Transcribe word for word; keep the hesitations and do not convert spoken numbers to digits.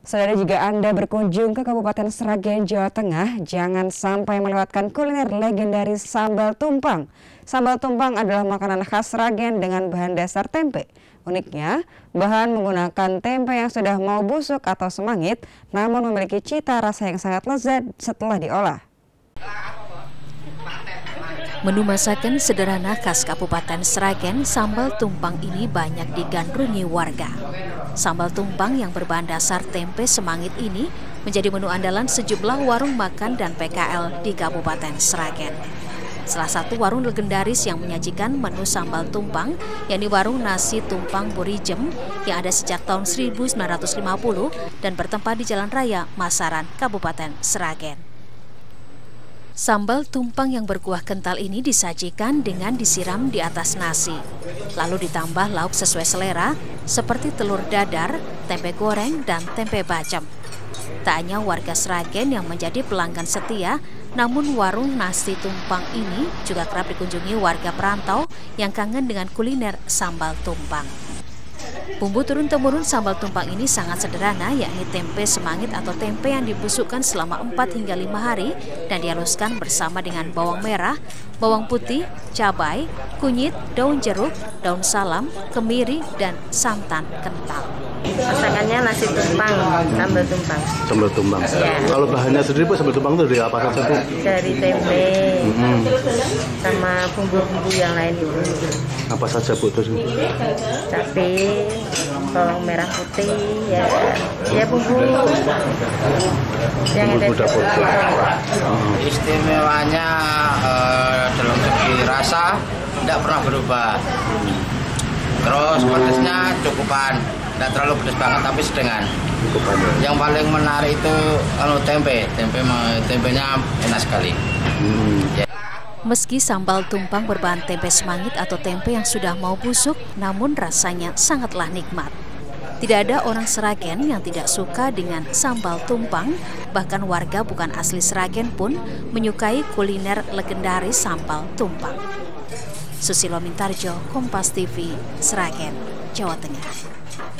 Saudara, jika Anda berkunjung ke Kabupaten Sragen, Jawa Tengah, jangan sampai melewatkan kuliner legendaris sambal tumpang. Sambal tumpang adalah makanan khas Sragen dengan bahan dasar tempe. Uniknya, bahan menggunakan tempe yang sudah mau busuk atau semangit, namun memiliki cita rasa yang sangat lezat setelah diolah. Menu masakan sederhana khas Kabupaten Sragen, sambal tumpang ini banyak digandrungi warga. Sambal tumpang yang berbahan dasar tempe semangit ini menjadi menu andalan sejumlah warung makan dan P K L di Kabupaten Sragen. Salah satu warung legendaris yang menyajikan menu sambal tumpang, yakni warung nasi tumpang Burijem yang ada sejak tahun seribu sembilan ratus lima puluh dan bertempat di Jalan Raya Masaran, Kabupaten Sragen. Sambal tumpang yang berkuah kental ini disajikan dengan disiram di atas nasi, lalu ditambah lauk sesuai selera seperti telur dadar, tempe goreng, dan tempe bacem. Tak hanya warga Sragen yang menjadi pelanggan setia, namun warung nasi tumpang ini juga kerap dikunjungi warga perantau yang kangen dengan kuliner sambal tumpang. Bumbu turun-temurun sambal tumpang ini sangat sederhana, yakni tempe semangit atau tempe yang dibusukkan selama empat hingga lima hari dan dihaluskan bersama dengan bawang merah, bawang putih, cabai, kunyit, daun jeruk, daun salam, kemiri, dan santan kental. Masakannya nasi tumpang, sambal tumpang. Sambal tumpang. Ya. Kalau bahannya sendiri Bu, sambal tumpang itu dari apa saja Bu? Dari tempe, Mm-hmm. sama bumbu-bumbu yang lain itu. Apa saja Bu terus? Cabai, bawang merah putih, ya, ya bumbu yang ada. Bumbu dapur. Oh. Istimewanya uh, dalam segi rasa tidak pernah berubah. Terus pedasnya cukupan, tidak terlalu pedas banget tapi sedengan. Cukupan. Yang paling menarik itu kalau tempe, tempe tempenya enak sekali. Hmm. Ya. Meski sambal tumpang berbahan tempe semangit atau tempe yang sudah mau busuk, namun rasanya sangatlah nikmat. Tidak ada orang Sragen yang tidak suka dengan sambal tumpang, bahkan warga bukan asli Sragen pun menyukai kuliner legendaris sambal tumpang. Susilo Mintarjo, Kompas T V, Sragen, Jawa Tengah.